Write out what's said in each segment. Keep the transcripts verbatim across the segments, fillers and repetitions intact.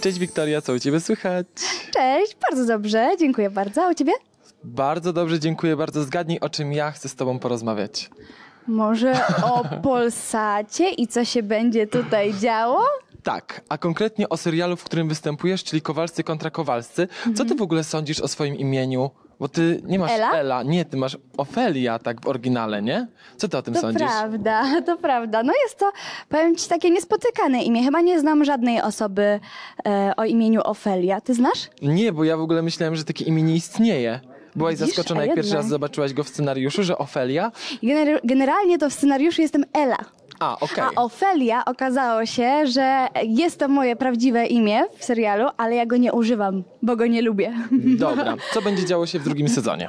Cześć Wiktoria, co u ciebie słychać? Cześć, bardzo dobrze, dziękuję bardzo. A u ciebie? Bardzo dobrze, dziękuję bardzo. Zgadnij, o czym ja chcę z tobą porozmawiać. Może o Polsacie i co się będzie tutaj działo? Tak, a konkretnie o serialu, w którym występujesz, czyli Kowalscy kontra Kowalscy. Mhm. Co ty w ogóle sądzisz o swoim imieniu? Bo ty nie masz Ela? Ela, nie, ty masz Ofelia, tak w oryginale, nie? Co ty o tym To sądzisz? prawda, to prawda. No jest to, powiem ci, takie niespotykane imię. Chyba nie znam żadnej osoby e, o imieniu Ofelia. Ty znasz? Nie, bo ja w ogóle myślałem, że takie imię nie istnieje. Byłaś Widzisz? zaskoczona, A jak pierwszy jednak. raz zobaczyłaś go w scenariuszu, że Ofelia? Gener- generalnie to w scenariuszu jestem Ela. A, okej. A Ofelia okazało się, że jest to moje prawdziwe imię w serialu, ale ja go nie używam, bo go nie lubię. Dobra, co będzie działo się w drugim sezonie?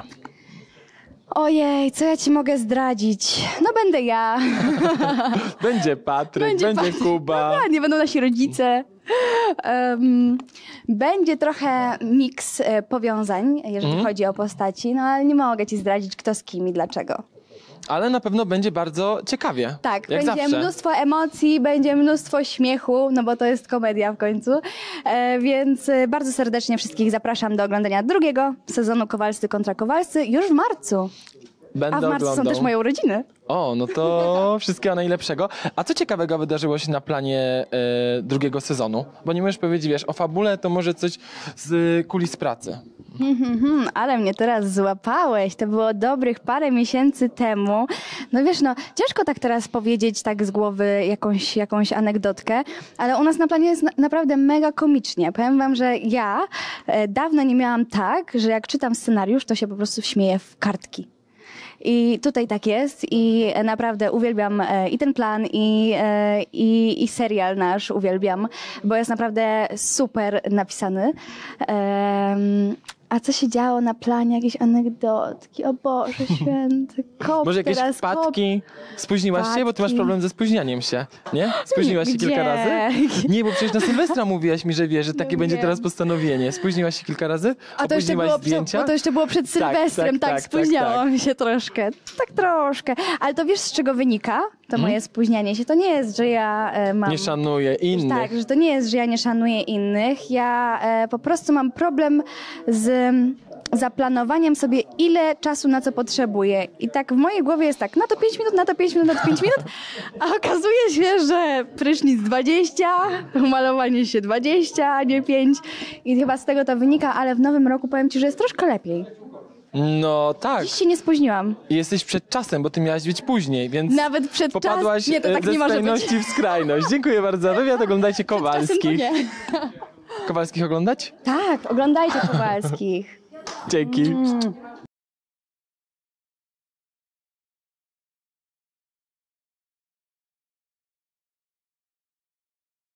Ojej, co ja ci mogę zdradzić? No będę ja. Będzie Patryk, będzie, Będzie Kuba. Nie będą nasi rodzice. Um, będzie trochę miks e, powiązań, jeżeli Mhm. chodzi o postaci, no ale nie mogę ci zdradzić, kto z kim i dlaczego. Ale na pewno będzie bardzo ciekawie. Tak, jak będzie zawsze. mnóstwo emocji, będzie mnóstwo śmiechu, no bo to jest komedia w końcu. E, więc e, bardzo serdecznie wszystkich zapraszam do oglądania drugiego sezonu Kowalscy kontra Kowalscy już w marcu. Będę A w marcu oglądał. są też moje urodziny. O, no to wszystkiego najlepszego. A co ciekawego wydarzyło się na planie e, drugiego sezonu? Bo nie możesz powiedzieć, wiesz, o fabule to może coś z kulis pracy. Hmm, ale mnie teraz złapałeś. To było dobrych parę miesięcy temu. No wiesz, no ciężko tak teraz powiedzieć tak z głowy jakąś, jakąś anegdotkę, ale u nas na planie jest na, naprawdę mega komicznie. Powiem wam, że ja e, dawno nie miałam tak, że jak czytam scenariusz, to się po prostu śmieję w kartki. I tutaj tak jest i naprawdę uwielbiam e, i ten plan, i, e, i, i serial nasz uwielbiam, bo jest naprawdę super napisany. Em, a co się działo na planie? Jakieś anegdotki? O Boże Święty, kop Może jakieś teraz, wpadki? Spóźniłaś się? Bo ty masz Wpadki. problem ze spóźnianiem się, nie? Spóźniłaś się Gdzie? kilka razy? Nie, bo przecież na Sylwestra mówiłaś mi, że wiesz, że takie No będzie wiem. teraz postanowienie. Spóźniłaś się kilka razy? A to jeszcze, Opóźniłaś było, zdjęcia? bo to jeszcze było przed Tak, Sylwestrem, tak, tak, tak, spóźniało tak, tak. mi się troszkę. Tak troszkę. Ale to wiesz, z czego wynika to moje spóźnianie się? To nie jest, że ja e, mam... Nie szanuję innych. Tak, że to nie jest, że ja nie szanuję innych. Ja e, po prostu mam problem z mm, zaplanowaniem sobie, ile czasu na co potrzebuję. I tak w mojej głowie jest tak, na to pięć minut, na to pięć minut, na to pięć minut, a okazuje się, że prysznic dwadzieścia, malowanie się dwadzieścia, a nie pięć. I chyba z tego to wynika, ale w nowym roku powiem ci, że jest troszkę lepiej. No tak. Dziś się nie spóźniłam. I jesteś przed czasem, bo ty miałaś być później, więc Nawet przed czas- popadłaś Nie, to tak e, nie ze może być. skrajności w skrajność. Dziękuję bardzo. Wywiad oglądajcie Czasem to Kowalskich. nie. Kowalskich oglądać? Tak, oglądajcie Kowalskich. Dzięki. Mm.